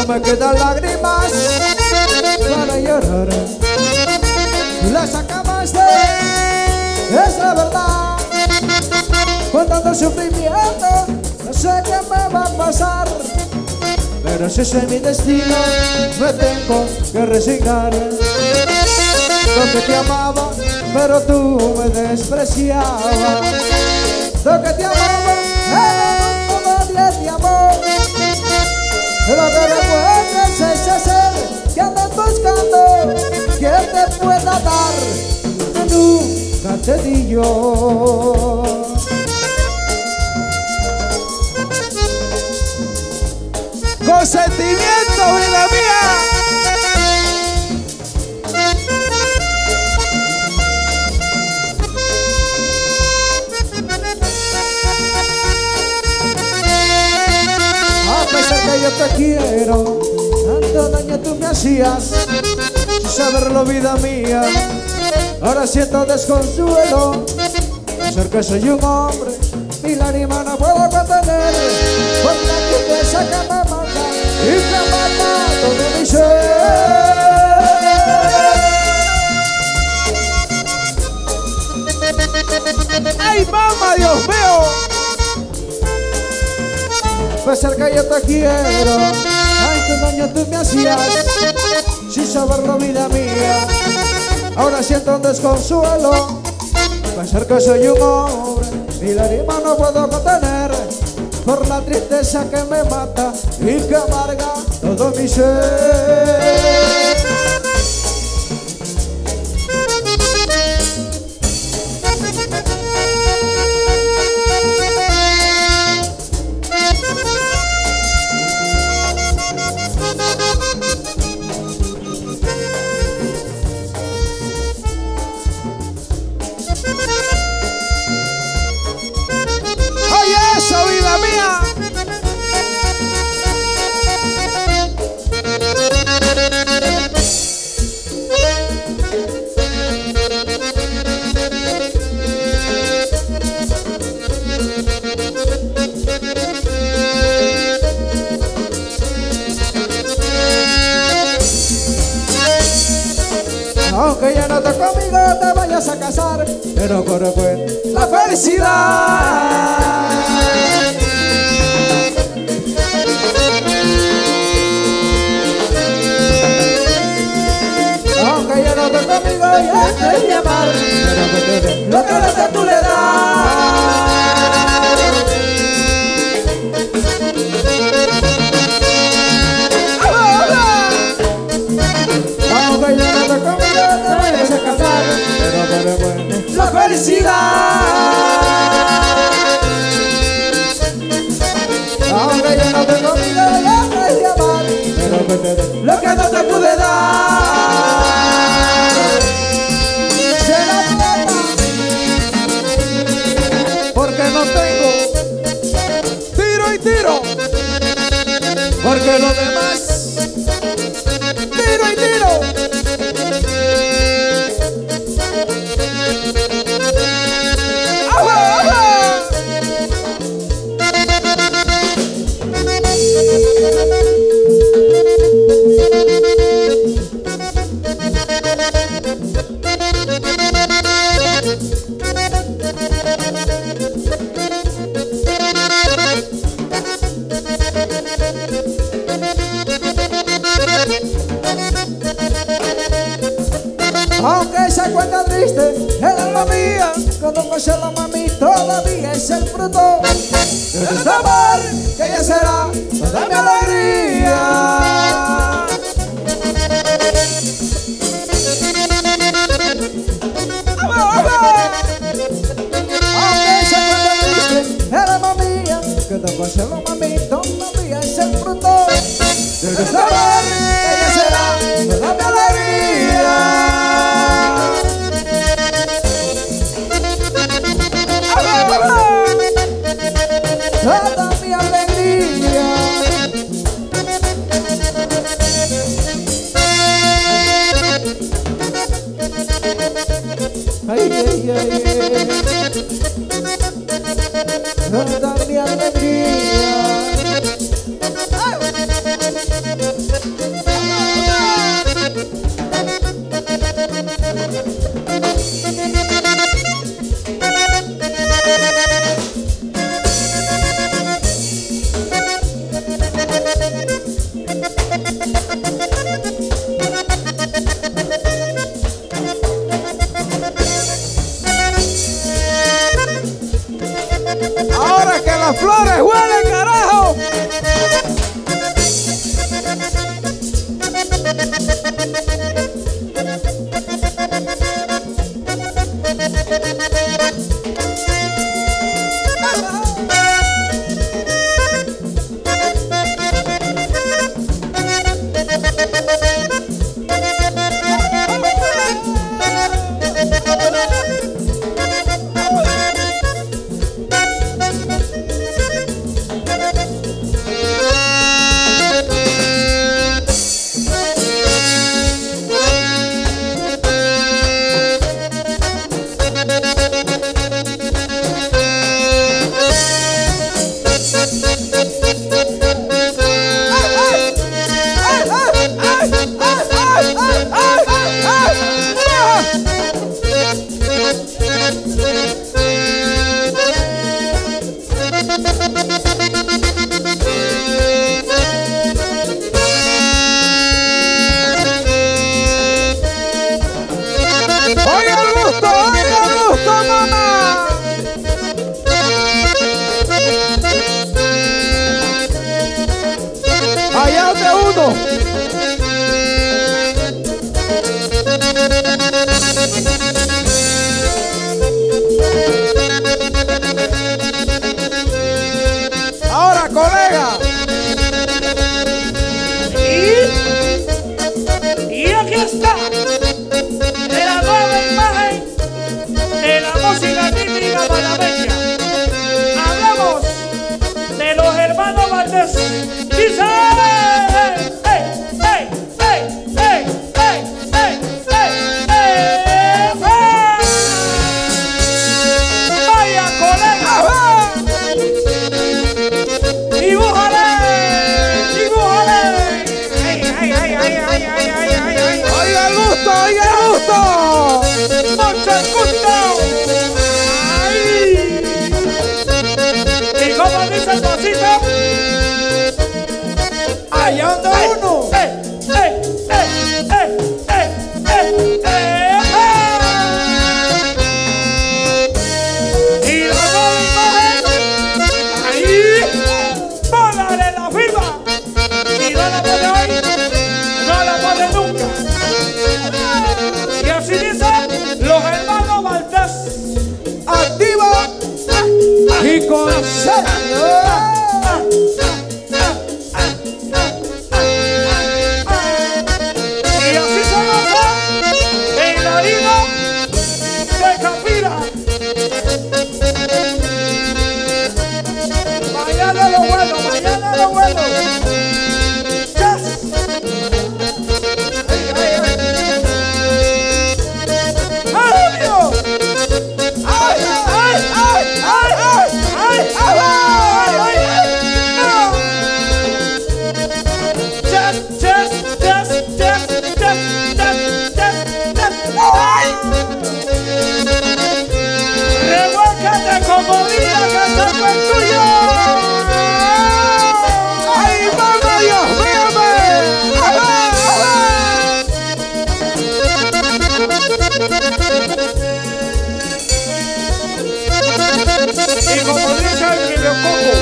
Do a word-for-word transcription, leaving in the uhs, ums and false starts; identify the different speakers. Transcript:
Speaker 1: me quedan lágrimas para llorar. Las acabaste, es la verdad. Con tanto sufrimiento, no sé qué me va a pasar. Pero si ese es mi destino, me tengo que resignar. Lo que te amaba, pero tú me despreciabas. Lo que te amaba, era como nadie te amó. Lo que recuerdas es ese ser que andas buscando, que te pueda dar lo que nunca te di yo.
Speaker 2: Con sentimiento, vida mía.
Speaker 1: A pesar que yo te quiero, tanto daño tú me hacías, sin saberlo, vida mía. Ahora siento desconsuelo, pensar que soy un hombre, mi lágrima no puedo contener, por la tristeza que me mata y que mata todo mi ser.
Speaker 2: ¡Ay, mamá, Dios mío!
Speaker 1: A pesar que yo te quiero, tanto daño tú me hacías, sin saberlo, vida mía. Ahora siento un desconsuelo, pensar que soy un hombre, mi lágrima no puedo contener, por la tristeza que me mata y que amarga todo mi ser. Aunque ya no estás conmigo, te vayas a casar, pero corre pues la felicidad. Aunque ya no estás conmigo, ya te voy a amar, pero lo que ahora tú le das. Aunque ya no estás conmigo, te vayas a casar, pero corre pues la felicidad. Aunque ya no te conmigo, ya te voy a amar, pero que te dé lo que no te pude dar. Será plata, porque no tengo. Tiro y tiro, porque lo demás. Tiro y tiro. ¡Agua, agua! Aunque se cuenta triste, el alma mía, cuando pasé la mami, todavía es el fruto de este amor, que ya será toda mi alegría. Aunque se cuenta triste, el alma mía, cuando pasé la mami, todavía es el fruto de este amor, que ya será toda mi alegría. Toda mi alegría. Ay, ay, ay, ay. Toda mi alegría. Ay.
Speaker 2: Oiga el gusto, oiga el gusto, mamá. Allá de uno. Ahora, colega.
Speaker 3: Y, y aquí está la nueva imagen de la música típica panameña. Hablamos de los hermanos Valdés. Dice, ¡hey, hey, hey, hey, hey, hey, hey, hey! ¡Vaya, colega! ¡Dibújale! ¡Dibújale! ¡Ay, ay, ay, ay, ay, ay, ay, ay, ay!
Speaker 2: Oiga el gusto, oiga el gusto.
Speaker 3: ¡Mucho gusto! ¡Ay! ¿Y cómo dice el pasito?
Speaker 1: Allá anda uno.
Speaker 3: ¡Eh, eh, eh, eh, eh, eh, eh! ¡Y la nueva imagen! ¡Ahí! ¡Póngale la firma! Si no la pone hoy, no la pone nunca. Y así dice los hermanos Valdés.
Speaker 1: Activo y con serio.
Speaker 3: Y así se goza en la harina de Capira. Mañana lo bueno, mañana lo bueno. Yes. Ay, ay, ay. ¡Julio! ¡Ay, ay, ay, ay, ay, ay, ay, ay, ay! Yes, yes, yes, yes, yes, yes, yes, yes. ¡Ay! ¡Revuélcate como vida que este fue tuyo!
Speaker 2: ¡Ay, mamá, Dios mío! ¡Ajá, ajá!
Speaker 3: Y como dice el Quilococo,